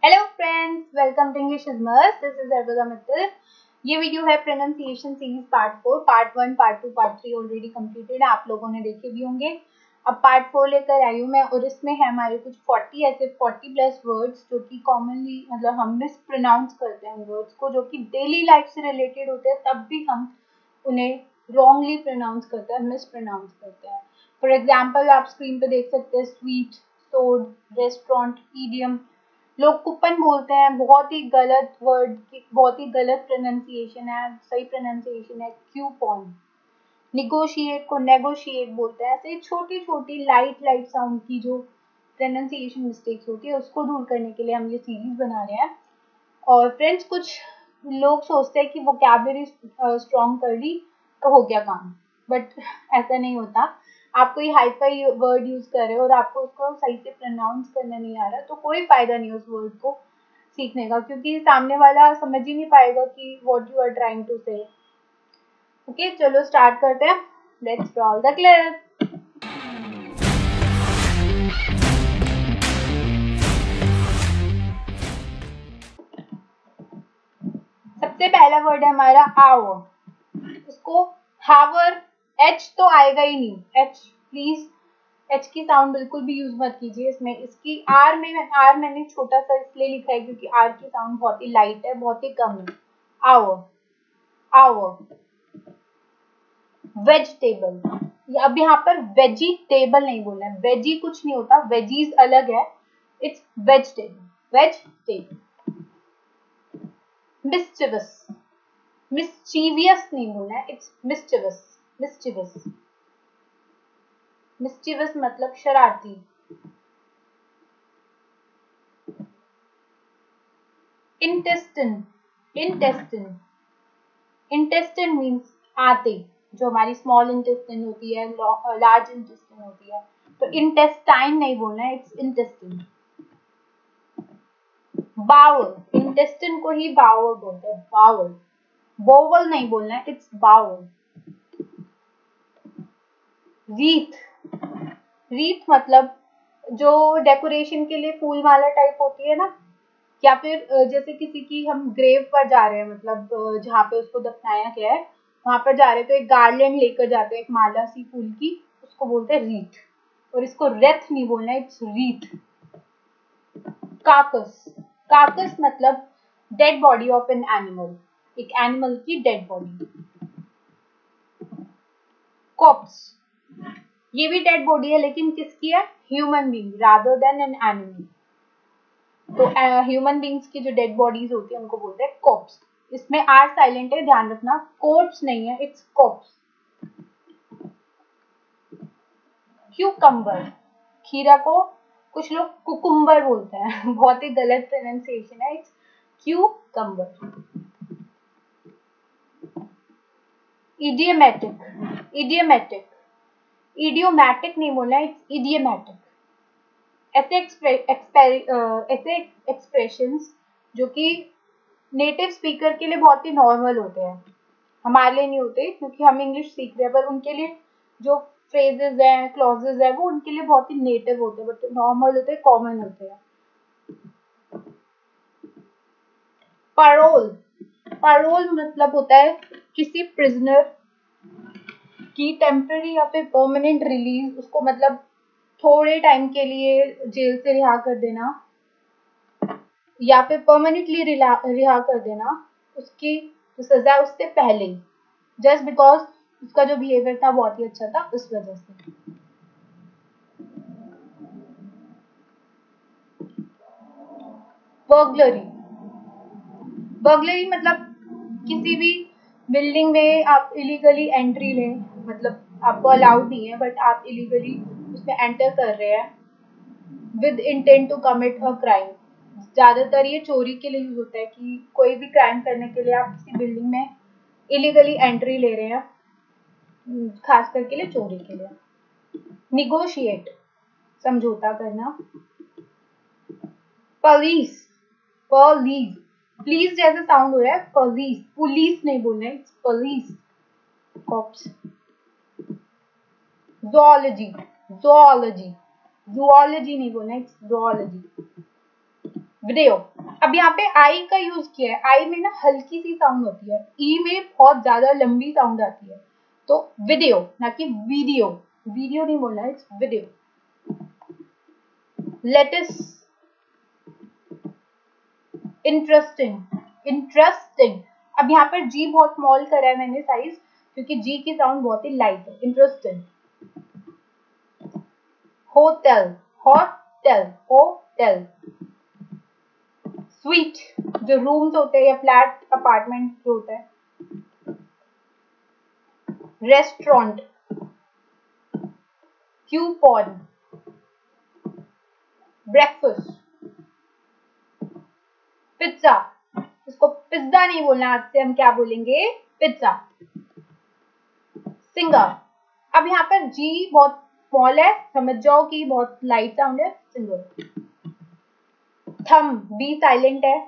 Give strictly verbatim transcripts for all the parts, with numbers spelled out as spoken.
Hello friends, welcome to English is must. This is Arbada Mittal. ये video है pronunciation series part four. Part one, part two, part three already completed है, आप लोगों ने देखे भी होंगे। अब पार्ट फोर लेकर आई हूँ मैं, और इसमें है हमारे कुछ चालीस ऐसे चालीस प्लस वर्ड्स जो कि कॉमनली मतलब हम मिस प्रोनाउंस करते हैं वर्ड्स को, जो कि डेली लाइफ से रिलेटेड होते हैं, तब भी हम उन्हें रॉन्गली प्रोनाउंस करते हैं, मिस प्रोनाउंस करते हैं। फॉर एग्जाम्पल आप स्क्रीन पे देख सकते हैं स्वीट, सोड, रेस्टोरेंट, ईडियम। लोग कूपन बोलते हैं, बहुत ही गलत वर्ड की बहुत ही गलत प्रोनाउंसिएशन है। सही प्रोनाउंसिएशन है क्यूपॉन। निगोशिएट को नेगोशिएट बोलते हैं। ऐसे छोटी छोटी लाइट लाइट साउंड की जो प्रोनाउंसिएशन मिस्टेक्स होती है, उसको दूर करने के लिए हम ये सीरीज बना रहे हैं। और फ्रेंड्स, कुछ लोग सोचते हैं कि वोकैबुलरी स्ट्रॉन्ग कर ली तो हो गया काम, बट ऐसा नहीं होता। आप कोई हाई फाई वर्ड यूज कर रहे हो और आपको उसको सही से प्रोनाउंस करना नहीं आ रहा, तो कोई फायदा नहीं उस वर्ड को सीखने का, क्योंकि सामने वाला समझ ही नहीं पाएगा कि what you are trying to say. Okay, चलो स्टार्ट करते हैं। Let's roll the clip. सबसे पहला वर्ड है हमारा आवर। इसको हावर, एच तो आएगा ही नहीं। एच प्लीज, एच की साउंड बिल्कुल भी यूज मत कीजिए इसमें। इसकी आर में आर मैंने छोटा सा इसलिए लिखा है क्योंकि आर की साउंड बहुत ही लाइट है, बहुत ही कम है। Our, our. वेजिटेबल, अब यहाँ पर वेजिटेबल नहीं बोलना है। वेजी कुछ नहीं होता, वेजीज अलग है। It's vegetable, vegetable. Mischievous, mischievious नहीं बोलना है, इट्स मिस्चिवस, मिस्चिवस। मिस्चिवस मतलब शरारती। इंटेस्टिन, इंटेस्टिन, इंटेस्टिन मीन्स आते, जो हमारी स्मॉल इंटेस्टिन होती है, लार्ज इंटेस्टिन होती है। तो इंटेस्टाइन नहीं बोलना है, इट्स इंटेस्टिन। बाउल, इंटेस्टिन को ही बाउल बोलते हैं, बाउल। बोवल नहीं बोलना है, इट्स बाउल। रीथ, रीथ मतलब जो डेकोरेशन के लिए फूल माला टाइप होती है ना, या फिर जैसे किसी की हम ग्रेव पर जा रहे हैं, मतलब जहाँ पे उसको दफनाया गया है वहां पर जा रहे हैं, तो एक गार्लैंड लेकर जाते हैं, एक माला सी फूल की, उसको बोलते हैं रीथ। और इसको रेथ नहीं बोलना है, इट्स रीथ। काकस, काकस मतलब dead body of an animal, एक एनिमल की डेड बॉडी। कॉप्स, ये भी डेड बॉडी है, लेकिन किसकी है? Human being rather than an animal. तो ह्यूमन uh, बींग्स की जो डेड बॉडीज होती है उनको बोलते हैं कॉप्स। इसमें आर साइलेंट है, ध्यान रखना, कोर्प्स नहीं है, इट्स कॉप्स। क्यूकम्बर, खीरा को कुछ लोग कुकुम्बर बोलते हैं बहुत ही गलत प्रोनाउंसिएशन है, it's cucumber. Idiomatic, idiomatic, idiomatic नहीं बोलना है, इट्स इडियमेटिक। ऐसे ऐसे एक्सप्रेशंस जो कि नेटिव स्पीकर के लिए बहुत ही नॉर्मल होते हैं, हमारे लिए नहीं होते क्योंकि हम इंग्लिश सीख रहे हैं, पर उनके लिए जो फ्रेजेस हैं, क्लॉजेस हैं, वो उनके लिए बहुत ही नेटिव होते हैं, बट नॉर्मल होते हैं, कॉमन होते हैं। पैरोल, पैरोल मतलब होता है किसी प्रिजनर की टेम्पररी या फिर परमानेंट रिलीज, उसको मतलब थोड़े टाइम के लिए जेल से रिहा कर देना या फिर परमानेंटली रिहा कर देना, उसकी जो सजा उससे पहले, जस्ट बिकॉज उसका जो बिहेवियर था बहुत ही अच्छा था, उस वजह से। बर्गलरी, बर्गलरी मतलब किसी भी बिल्डिंग में आप इलीगली एंट्री लें, मतलब आपको अलाउड नहीं है बट आप इलीगली उसमें एंटर कर रहे हैं with intent to commit a crime. ज्यादातर ये चोरी के लिए यूज होता है कि कोई भी क्राइम करने के लिए आप किसी बिल्डिंग में इलीगली एंट्री ले रहे हैं, खास करके लिए चोरी के लिए। निगोशिएट, समझौता करना। पुलिस, पुलिस, पुलिस जैसा साउंड हो रहा है, पुलिस, पुलिस नहीं बोलना है, police. Cops. Zoology, zoology, zoology नहीं बोलना है, ज़ूलॉजी। वीडियो, अब यहाँ पे आई का यूज किया है, आई में ना हल्की सी साउंड होती है, ई में बहुत ज्यादा लंबी साउंड आती है, तो वीडियो ना कि वीडियो, वीडियो नहीं बोलना है, it's video. Latest, interesting, interesting. अब यहाँ पर जी बहुत स्मॉल करा है मैंने साइज, क्योंकि जी की साउंड बहुत ही लाइट है। Interesting. Hotel, hotel, hotel. Suite, जो रूम्स होते हैं या फ्लैट अपार्टमेंट जो होता है। रेस्टोरेंट, क्यूपॉन, ब्रेकफास्ट, पिज्जा, इसको पिज्जा नहीं बोलना, आज से हम क्या बोलेंगे, पिज्जा। सिंगर, अब यहाँ पर जी बहुत स्मॉल है, समझ जाओ कि बहुत लाइट साउंड है, सिंगर। थम, बी साइलेंट है।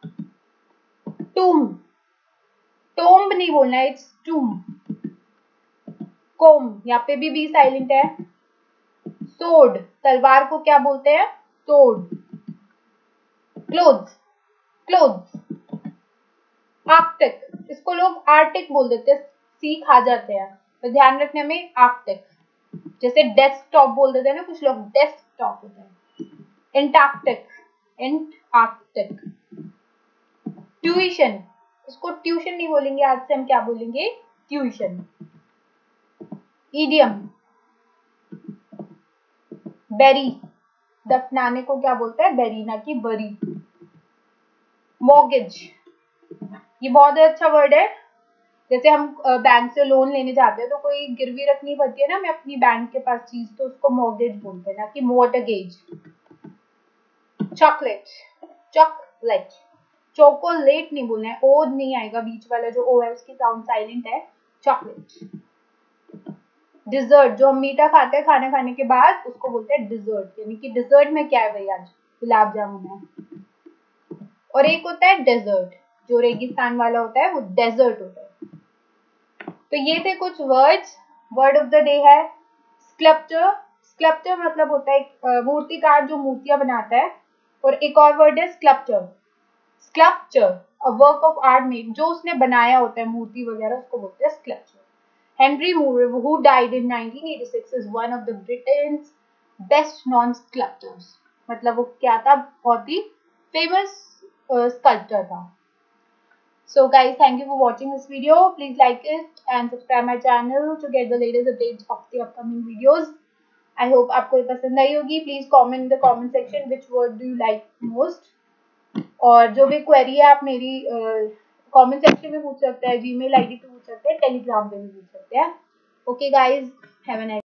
टूम, टोम्ब नहीं बोलना है, इट्स टूम। कोम, यहाँ पे भी बी साइलेंट है। सोड, तलवार को क्या बोलते हैं, सोड। Clothes, clothes. आर्कटिक, इसको लोग आर्टिक बोल देते हैं, सी खा जाते हैं, तो ध्यान रखने में आर्कटिक। जैसे डेस्कटॉप बोल देते हैं ना कुछ लोग, डेस्कटॉप होता है। Antarctic, Antarctic. ट्यूशन, इसको ट्यूशन नहीं बोलेंगे, आज से हम क्या बोलेंगे, ट्यूशन। ईडियम, बेरी, दफनाने को क्या बोलते हैं, बेरी ना कि बरी। मॉर्गेज, ये बहुत अच्छा वर्ड है, जैसे हम बैंक से लोन लेने जाते हैं तो कोई गिरवी रखनी पड़ती है ना हमें अपनी बैंक के पास चीज, तो उसको मॉर्गेज बोलते हैं ना कि मॉर्गेज। चॉकलेट, चॉकलेट, चोकोलेट नहीं बोलना है, ओ नहीं आएगा, बीच वाला जो ओ है उसकी साउंड साइलेंट है। चॉकलेट। डिजर्ट, जो हम मीठा खाते हैं खाना खाने के बाद, उसको बोलते हैं डिजर्ट, यानी कि डिजर्ट में क्या है भाई, आज गुलाब जामुन है। और एक होता है डेजर्ट, जो रेगिस्तान वाला होता है वो डेजर्ट होता है। तो ये थे कुछ words. Word of the day है स्कल्पचर। स्कल्पचर मतलब होता है मूर्तिकार जो मूर्तियां बनाता है। और एक और वर्ड है sculpture. Sculpture, a work of art made, जो उसने बनाया होता है मूर्ति वगैरह, उसको बोलते हैं sculpture. Henry Moore, who died in nineteen eighty-six, is one of the Britain's best known sculptors. मतलब वो क्या था, बहुत ही फेमस स्कल्पचर था। So guys, thank you for watching this video. Please like it and subscribe my channel to get the latest updates of the upcoming videos. I hope आपको ये पसंद आई होगी. Please comment in the comment section which word do you like most. और जो भी query है आप मेरी कमेंट सेक्शन में पूछ सकते हैं, जीमेल आईडी पे पूछ सकते हैं, टेलीग्राम पे भी पूछ सकते हैं। Okay guys, have a nice